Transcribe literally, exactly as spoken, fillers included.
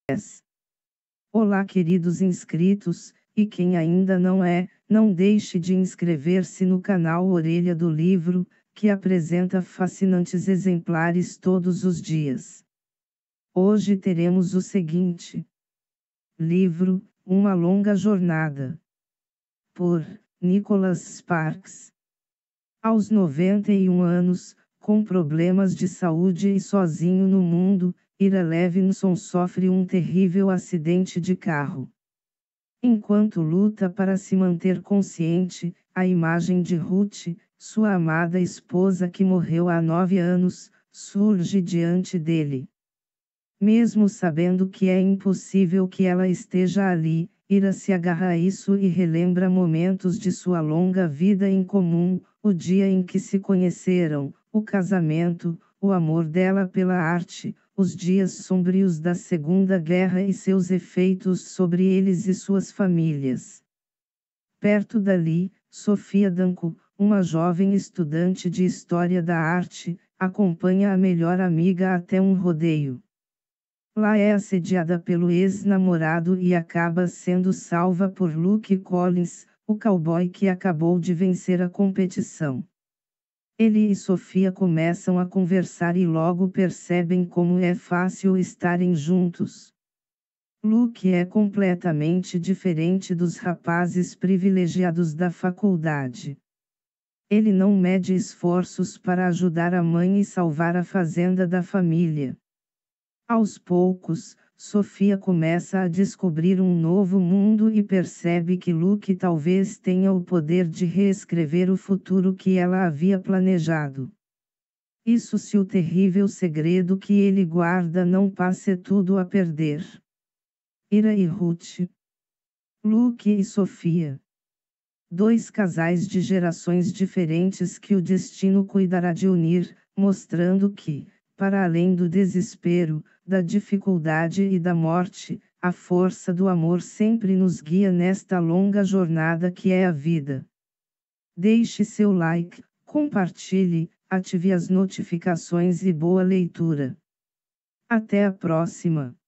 Olá, queridos inscritos, e quem ainda não é, não deixe de inscrever-se no canal Orelha do Livro, que apresenta fascinantes exemplares todos os dias. Hoje teremos o seguinte livro, Uma Longa Jornada, por Nicholas Sparks. Aos noventa e um anos, com problemas de saúde e sozinho no mundo, Ira Levinson sofre um terrível acidente de carro. Enquanto luta para se manter consciente, a imagem de Ruth, sua amada esposa que morreu há nove anos, surge diante dele. Mesmo sabendo que é impossível que ela esteja ali, Ira se agarra a isso e relembra momentos de sua longa vida em comum, o dia em que se conheceram, o casamento, o amor dela pela arte, os dias sombrios da Segunda Guerra e seus efeitos sobre eles e suas famílias. Perto dali, Sofia Danko, uma jovem estudante de História da Arte, acompanha a melhor amiga até um rodeio. Lá é assediada pelo ex-namorado e acaba sendo salva por Luke Collins, o cowboy que acabou de vencer a competição. Ele e Sofia começam a conversar e logo percebem como é fácil estarem juntos. Luke é completamente diferente dos rapazes privilegiados da faculdade. Ele não mede esforços para ajudar a mãe e salvar a fazenda da família. Aos poucos, Sofia começa a descobrir um novo mundo e percebe que Luke talvez tenha o poder de reescrever o futuro que ela havia planejado. Isso se o terrível segredo que ele guarda não passe tudo a perder. Ira e Ruth. Luke e Sofia. Dois casais de gerações diferentes que o destino cuidará de unir, mostrando que, para além do desespero, da dificuldade e da morte, a força do amor sempre nos guia nesta longa jornada que é a vida. Deixe seu like, compartilhe, ative as notificações e boa leitura. Até a próxima!